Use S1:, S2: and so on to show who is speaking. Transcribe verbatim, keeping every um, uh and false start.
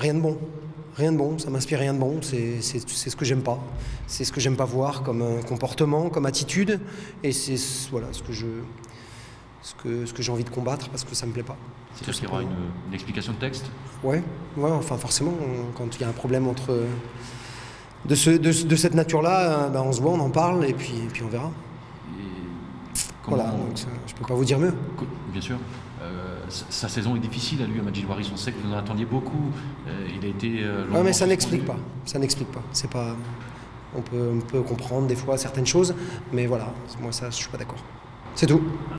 S1: Rien de bon. Rien de bon, ça m'inspire rien de bon, c'est ce que j'aime pas. C'est ce que j'aime pas voir comme euh, comportement, comme attitude, et c'est voilà, ce que je, ce que, ce que j'ai envie de combattre parce que ça me plaît pas.
S2: C'est-à-dire qu'il y aura une, une explication de texte?
S1: Ouais, ouais, enfin forcément, on, quand il y a un problème entre de, ce, de, de cette nature-là, ben on se voit, on en parle, et puis, et puis on verra.
S2: Et comment,
S1: voilà, donc ça, je peux pas vous dire mieux.
S2: Bien sûr. Euh, sa saison est difficile à lui, à Majid Waris. On sait que vous en attendiez beaucoup. Euh, il a été. Euh,
S1: ouais, mais ça n'explique pas. Ça n'explique pas. C'est pas. On peut, on peut comprendre des fois certaines choses, mais voilà, moi ça, je suis pas d'accord. C'est tout.